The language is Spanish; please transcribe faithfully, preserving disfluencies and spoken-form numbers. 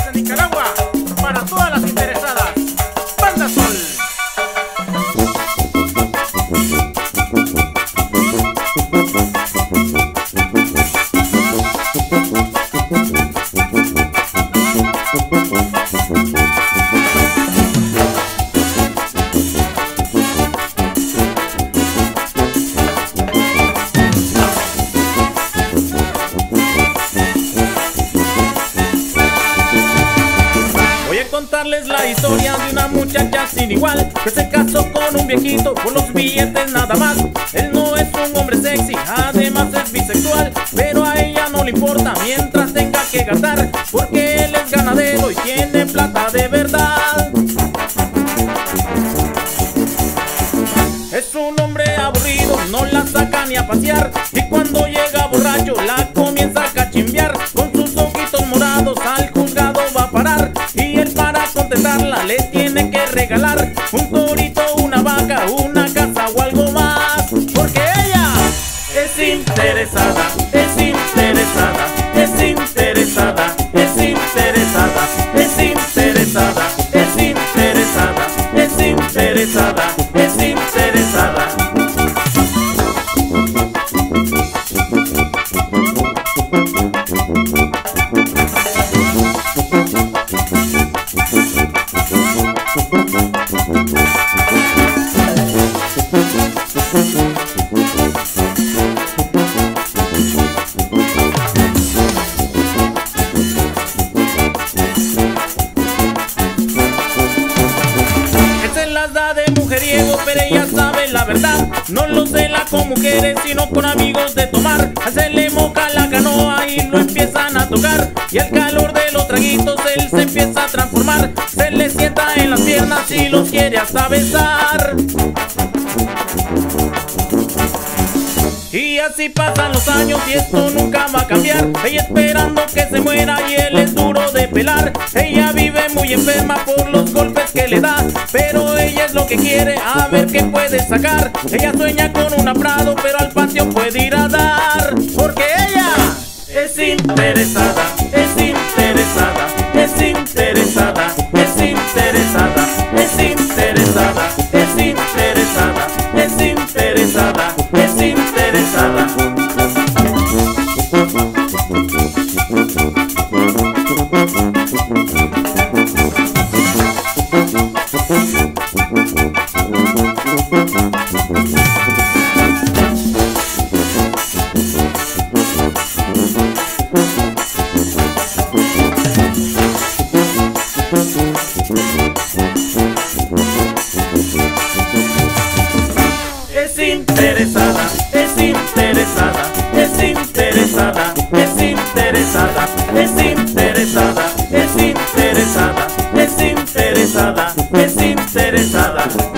desde Nicaragua, para todas las interesadas. Banda Sol. Contarles la historia de una muchacha sin igual que se casó con un viejito por los billetes nada más. Él no es un hombre sexy, además es bisexual, pero a ella no le importa mientras tenga que gastar, porque él es ganadero y tiene plata de verdad. Es un hombre aburrido, no la saca ni a pasear, y cuando llega borracho la comienza a cachimbear. Con sus ojitos morados al juzgado va a parar, y él para contentarla le tiene que regalar un torito, una vaca, una casa o algo más, porque ella es interesada, es interesada, es interesada, es interesada, es interesada, es interesada, es interesada, es interesada. Pero ella sabe la verdad, no lo cela con mujeres sino con amigos de tomar. Se le moja la canoa y lo empiezan a tocar, y al calor de los traguitos él se empieza a transformar. Se le sienta en las piernas y los quiere hasta besar. Y así pasan los años y esto nunca va a cambiar. Ella esperando que se muera y él es duro de pelar. Ella vive muy enferma por los golpes que le da, pero ella es lo que quiere, a ver qué puede sacar. Ella sueña con una Prado, pero al patio puede ir a dar, porque ella es interesada, es interesada, es interesada, es interesada, es interesada, es interesada, es interesada, es interesada. Es interesada, es interesada, es interesada, es interesada, es interesada, es interesada, es interesada, es interesada.